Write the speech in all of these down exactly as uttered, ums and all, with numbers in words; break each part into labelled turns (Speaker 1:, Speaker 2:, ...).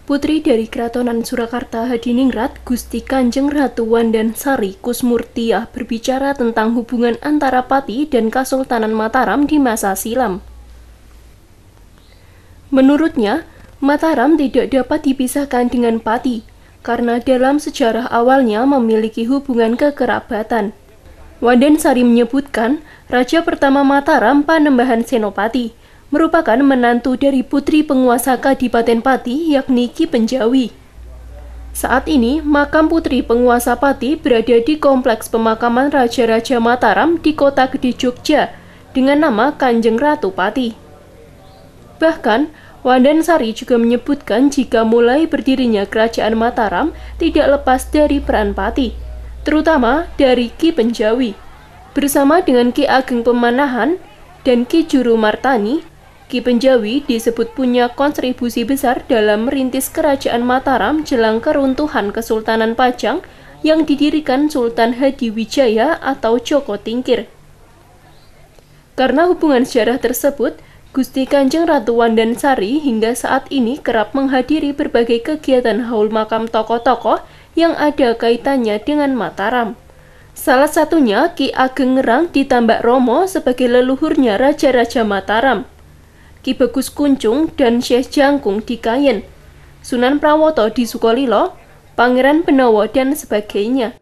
Speaker 1: Putri dari Keratonan Surakarta Hadiningrat, Gusti Kanjeng Ratu Wandansari Kusmurtiah berbicara tentang hubungan antara Pati dan Kasultanan Mataram di masa silam. Menurutnya, Mataram tidak dapat dipisahkan dengan Pati, karena dalam sejarah awalnya memiliki hubungan kekerabatan. Wandansari menyebutkan, Raja pertama Mataram Panembahan Senopati merupakan menantu dari putri penguasa Kadipaten Pati yakni Ki Penjawi. Saat ini, makam putri penguasa Pati berada di Kompleks Pemakaman Raja-Raja Mataram di Kota Gede Jogja dengan nama Kanjeng Ratu Pati. Bahkan, Wandansari juga menyebutkan jika mulai berdirinya Kerajaan Mataram tidak lepas dari peran Pati, terutama dari Ki Penjawi. Bersama dengan Ki Ageng Pemanahan dan Ki Juru Martani, Ki Penjawi disebut punya kontribusi besar dalam merintis Kerajaan Mataram jelang keruntuhan Kesultanan Pajang yang didirikan Sultan Hadiwijaya atau Joko Tingkir. Karena hubungan sejarah tersebut, Gusti Kanjeng Ratu Wandansari hingga saat ini kerap menghadiri berbagai kegiatan haul makam tokoh-tokoh yang ada kaitannya dengan Mataram. Salah satunya Ki Ageng Ngerang di Tambak Romo sebagai leluhurnya Raja-Raja Mataram, Ki Bagus Kuncung dan Syekh Jangkung di Kayen, Sunan Prawoto di Sukolilo, Pangeran Benowo, dan sebagainya.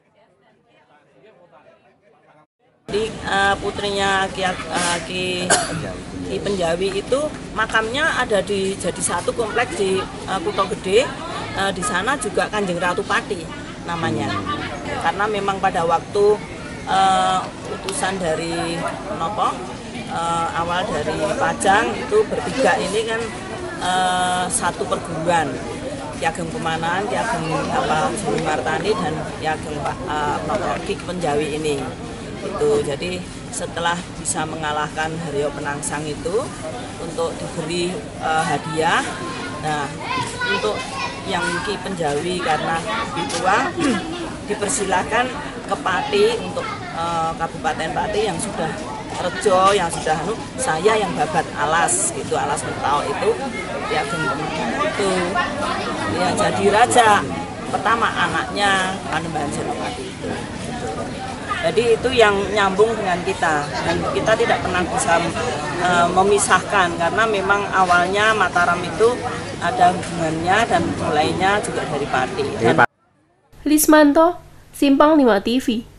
Speaker 2: Di uh, putrinya Ki, uh, Ki, Ki Penjawi itu makamnya ada di jadi satu kompleks di uh, Kuto Gede. Uh, di sana juga Kanjeng Ratu Pati namanya, karena memang pada waktu uh, utusan dari Nopo Uh, awal dari Pajang itu bertiga ini kan uh, satu perguruan, Ki Ageng Pemanahan, Ki Ageng apa Juru Martani dan Ki Ageng uh, Ki Penjawi ini. Itu jadi setelah bisa mengalahkan Haryo Penangsang itu untuk diberi uh, hadiah. Nah, untuk yang Ki Penjawi karena lebih tua dipersilahkan ke Pati untuk uh, Kabupaten Pati yang sudah Rejo, yang sudah anu, saya yang babat alas itu alas mentau itu ya itu ya jadi raja pertama anaknya Panembahan Senopati itu. Jadi itu yang nyambung dengan kita dan kita tidak pernah bisa uh, memisahkan karena memang awalnya Mataram itu ada hubungannya dan mulainya juga dari Pati. Dan
Speaker 1: Lismanto, Simpang lima T V.